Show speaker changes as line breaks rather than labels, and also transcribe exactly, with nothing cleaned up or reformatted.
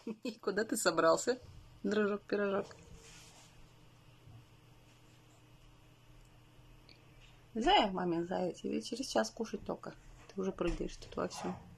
И куда ты собрался, дружок-пирожок? Зая, мамин зая, тебе через час кушать только. Ты уже прыгаешь тут вовсю.